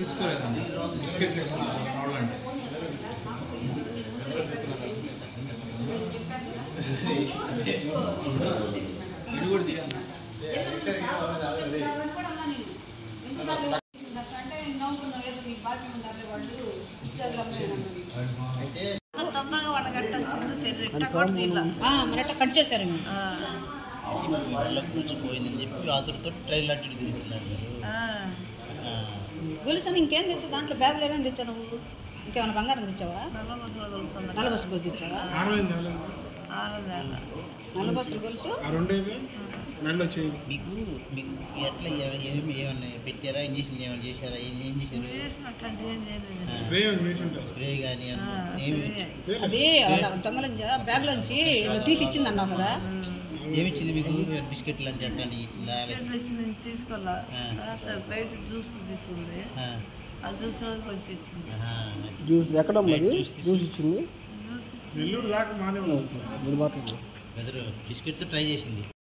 తీసుకోలేదండి biscuit తీసుకున్నాను కావాలంటే ఇది కూడా తీయాలి తొందరగా మరి కట్ చేశారు కూర్చిపోయిందని చెప్పి ఆతులతో ట్రైన్ అట్టి తిరుగుతున్నారు. గొలుసు ఇంకేం తెచ్చావు దాంట్లో బ్యాగులు ఏమేమి తెచ్చావు నువ్వు ఇంకేమైనా బంగారం తెచ్చావా నల్ల బస్సులు తెచ్చావా నల్ల బస్సులు గొలుసు మీకు ఎట్లా ఏమన్నా పెట్టారా ఇంజక్షన్ ఏమైనా చేశారా ఏం చేశారు స్ప్రే కానీ అది దొంగలంజ బ్యాగ్లోంచి తీసి ఇచ్చింది అన్నావు కదా ఏమిచ్చింది మీకు బిస్కెట్లు అని చెప్పండి తీసుకోవాలా బయట జ్యూస్ తీసుకుంది ఆ జ్యూస్ కొంచెం ఇచ్చింది జ్యూస్ ఎక్కడ జ్యూస్ ఇచ్చింది బిస్కెట్తో ట్రై చేసింది.